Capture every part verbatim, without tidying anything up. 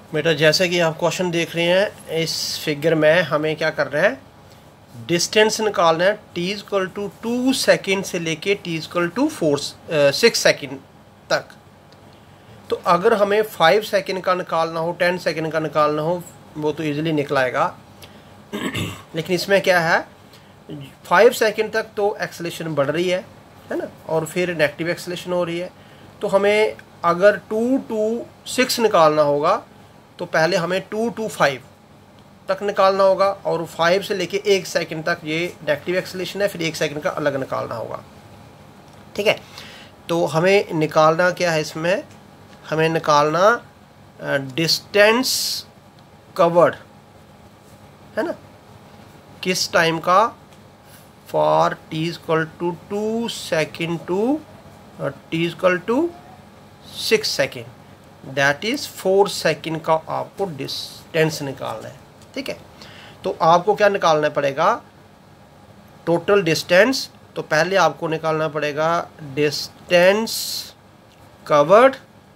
बेटा जैसे कि आप क्वेश्चन देख रहे हैं, इस फिगर में हमें क्या करना है, डिस्टेंस निकालना है T equal to two second से लेके T equal to four six second तक। तो अगर हमें फाइव सेकेंड का निकालना हो, टेन सेकेंड का निकालना हो, वो तो इजीली निकल आएगा। लेकिन इसमें क्या है, फाइव सेकेंड तक तो एक्सेलेरेशन बढ़ रही है है ना, और फिर नेगेटिव एक्सेलेरेशन हो रही है। तो हमें अगर टू टू सिक्स निकालना होगा तो पहले हमें टू टू फाइव तक निकालना होगा, और फाइव से लेके एक सेकंड तक ये नेगेटिव एक्सेलेरेशन है, फिर एक सेकंड का अलग निकालना होगा। ठीक है, तो हमें निकालना क्या है, इसमें हमें निकालना डिस्टेंस कवर्ड है ना, किस टाइम का, for T equal to two second to T equal to six second, that is four second का आपको डिस्टेंस निकालना है। ठीक है, तो आपको क्या निकालना पड़ेगा, टोटल डिस्टेंस। तो पहले आपको निकालना पड़ेगा डिस्टेंस कवर्ड,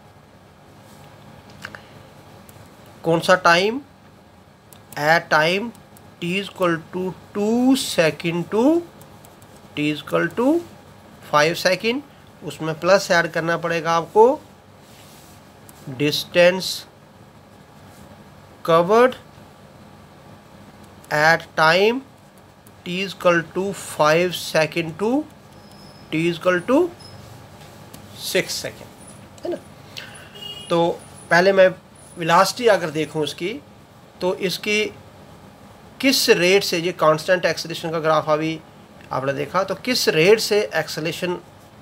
कौन सा time, at time T equal to two second to T equal to five second, उसमें प्लस ऐड करना पड़ेगा आपको distance covered at time T equal to five second to T equal to six second, है ना। तो पहले मैं velocity अगर देखूं इसकी, तो इसकी किस रेट से, ये कांस्टेंट एक्सेलेरेशन का ग्राफ अभी आपने देखा, तो किस रेट से एक्सेलेरेशन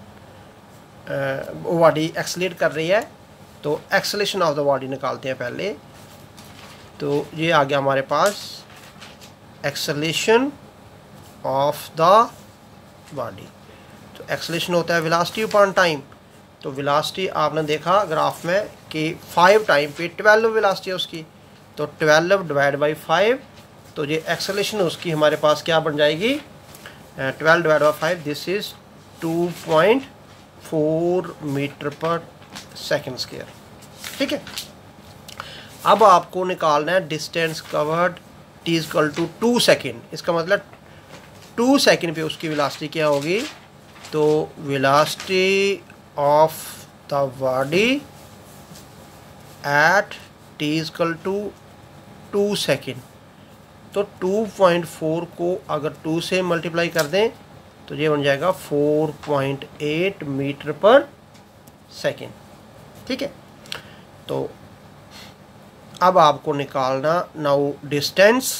बॉडी एक्सेलेरेट कर रही है। तो एक्सेलेरेशन ऑफ द बॉडी निकालते हैं पहले। तो ये आ गया हमारे पास एक्सेलेरेशन ऑफ द बॉडी। तो एक्सेलेरेशन होता है वेलोसिटी अपॉन टाइम। तो वेलोसिटी आपने देखा ग्राफ में कि फाइव टाइम पे ट्वेल्व वेलोसिटी है उसकी, तो ट्वेल्व डिवाइड बाई फाइव, तो ये एक्सेलेरेशन उसकी हमारे पास क्या बन जाएगी, twelve divide by five, this is two point four meter per second square. ठीक है, अब आपको निकालना है distance covered T equal to two second. इसका मतलब टू सेकेंड पे उसकी वेलोसिटी क्या होगी, तो velocity of the body at T equal to two second. तो टू पॉइंट फोर को अगर टू से मल्टीप्लाई कर दें तो ये बन जाएगा four point eight meter per second. ठीक है, तो अब आपको निकालना नाउ डिस्टेंस,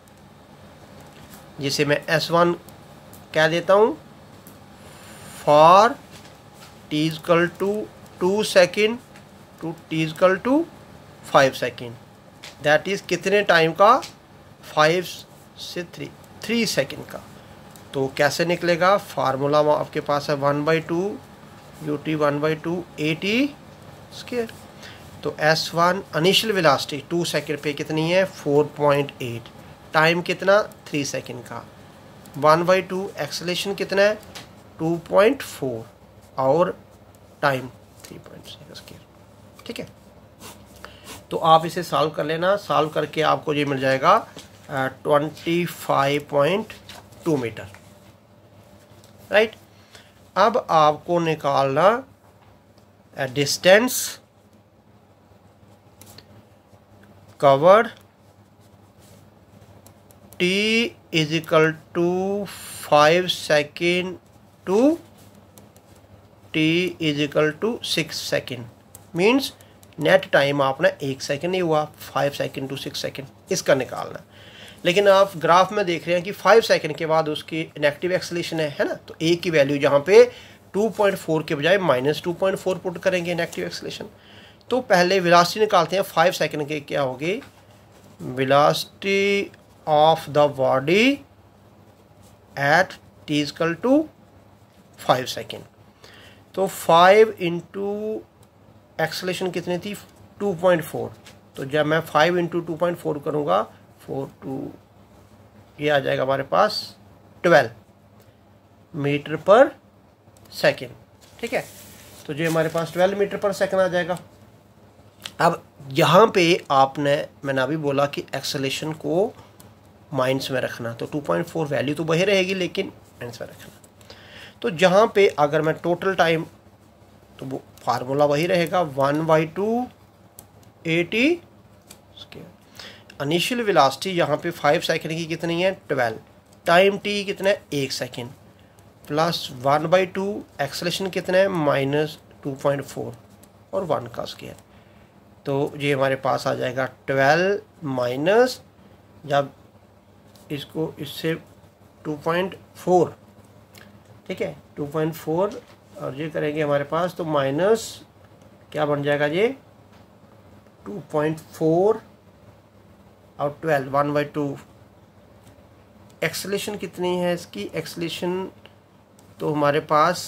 जिसे मैं एस वन कह देता हूँ, for T equal to two second to T equal to five second, that is कितने टाइम का, फाइव से थ्री थ्री सेकेंड का। तो कैसे निकलेगा, फार्मूला आपके पास है one by two U T one by two A T square. तो S one initial velocity two second पे कितनी है, फोर पॉइंट एट, टाइम कितना, थ्री सेकेंड का, वन बाई टू एक्सेलेरेशन कितना है, टू पॉइंट फोर, और time three point six square. ठीक है, तो आप इसे सॉल्व कर लेना, सॉल्व करके आपको ये मिल जाएगा twenty five point two meter. Right, अब आपको निकालना distance covered T is equal to five second to T is equal to six second, means net time आपने एक सेकेंड ही हुआ, five second to six second इसका निकालना। लेकिन आप ग्राफ में देख रहे हैं कि फाइव सेकेंड के बाद उसकी नेगेटिव एक्सेलेरेशन है है ना, तो ए की वैल्यू जहाँ पे टू पॉइंट फोर के बजाय minus two point four put करेंगे नेगेटिव एक्सेलेरेशन। तो पहले वेलोसिटी निकालते हैं फाइव सेकेंड के, क्या होगी, velocity of the body at T equal to five second. तो फाइव इंटू एक्सेलेरेशन कितनी थी, टू पॉइंट फोर, तो जब मैं five into two point four करूँगा, फोर टू ये आ जाएगा हमारे पास ट्वेल्व मीटर पर सेकेंड। ठीक है, तो जो हमारे पास ट्वेल्व मीटर पर सेकेंड आ जाएगा। अब यहाँ पे आपने, मैंने अभी बोला कि एक्सेलेरेशन को माइनस में रखना, तो टू पॉइंट फोर वैल्यू तो वही रहेगी लेकिन माइनस में रखना। तो जहाँ पे अगर मैं टोटल टाइम, तो वो फार्मूला वही रहेगा one by two A T square. Initial velocity यहाँ पे फाइव सेकेंड की कितनी है, ट्वेल्व, टाइम टी कितना है, एक second, plus one by two acceleration कितना है, माइनस टू पॉइंट फोर और वन का स्क्वायर। तो ये हमारे पास आ जाएगा ट्वेल्व माइनस, जब इसको इससे टू पॉइंट फोर, ठीक है, टू पॉइंट फोर और ये करेंगे हमारे पास, तो माइनस क्या बन जाएगा ये टू पॉइंट फोर और twelve, one by two. Acceleration कितनी है इसकी, एक्सेलेरेशन तो हमारे पास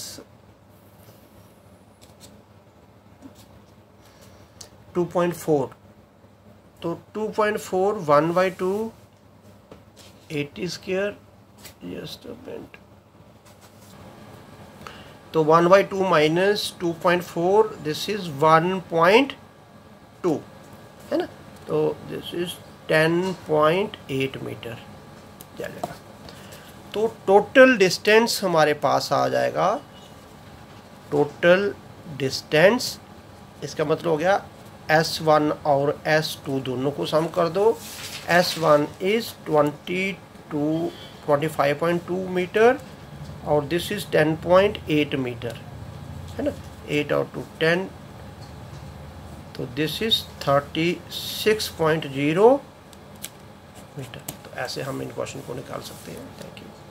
टू पॉइंट फोर, तो two point four one by two A T square, just a minute, तो one by two minus two point four, this is one point two, है ना, तो this is ten point eight meter चलेगा। तो total distance हमारे पास आ जाएगा, total distance, इसका मतलब हो गया एस वन और एस टू दोनों को सम कर दो। S one is twenty two twenty five point two meter और this is ten point eight meter, है ना, एट और टू टेन, तो this is thirty six point zero meter. तो ऐसे हम इन क्वेश्चन को निकाल सकते हैं। Thank you.